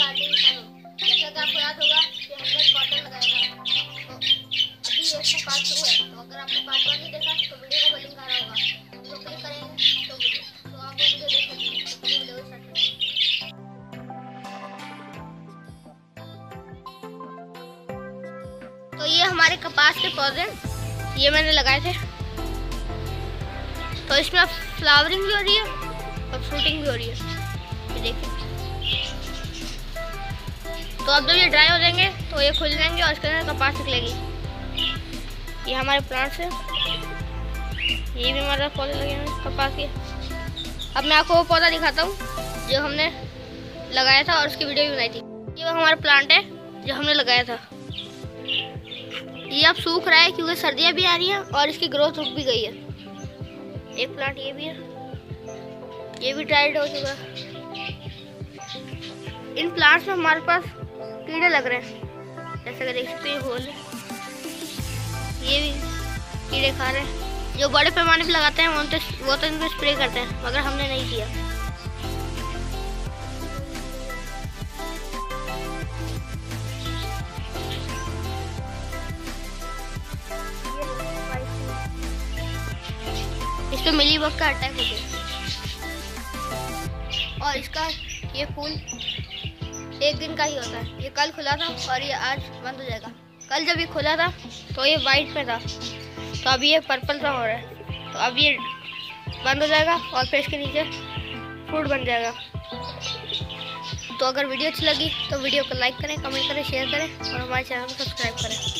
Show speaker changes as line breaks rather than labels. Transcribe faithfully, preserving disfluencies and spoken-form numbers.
Gardening Shahnoor. जैसा कि आपको याद होगा कि हमने कॉटन लगाया था, तो अभी इसका पार्ट टू है। तो अगर आपने पार्ट वन नहीं देखा तो वीडियो को लिंक आ रहा होगा, तो क्लिक करेंगे तो तो आप वो वीडियो देख लेंगे। तो वीडियो स्टार्ट करेंगे। तो ये हमारे कपास के पौधे ये मैंने लगाए थे, तो इसमें अब फ्लावरिंग भी हो रही है और फ्रूटिंग भी हो रही है, ये देखिए। तो अब जब ये ड्राई हो जाएंगे तो ये खुल जाएंगे और इसके अंदर कपास निकलेगी। ये हमारे प्लांट्स हैं, ये भी हमारे पौधे लगे हैं कपास के। अब मैं आपको वो पौधा दिखाता हूँ जो हमने लगाया था और उसकी वीडियो भी बनाई थी। ये वो हमारा प्लांट है जो हमने लगाया था। ये अब सूख रहा है क्योंकि सर्दियाँ भी आ रही हैं और इसकी ग्रोथ रुक भी गई है। एक प्लांट ये भी है, ये भी ड्राइड हो चुका है। इन प्लांट्स में हमारे पास कीड़े लग रहे हैं, जैसे कि देख सकते हैं होल है, ये भी कीड़े खा रहे हैं। जो बड़े पैमाने पे लगाते हैं वो तो वो तो इनको स्प्रे करते हैं, मगर हमने नहीं किया। इस पे मिली बग का अटैक हो गया और इसका ये फूल एक दिन का ही होता है। ये कल खुला था और ये आज बंद हो जाएगा। कल जब ये खुला था तो ये वाइट में था, तो अभी ये पर्पल सा हो रहा है, तो अब ये बंद हो जाएगा और फिर इसके नीचे फ्रूट बन जाएगा। तो अगर वीडियो अच्छी लगी तो वीडियो को लाइक करें, कमेंट करें, शेयर करें और हमारे चैनल को सब्सक्राइब करें।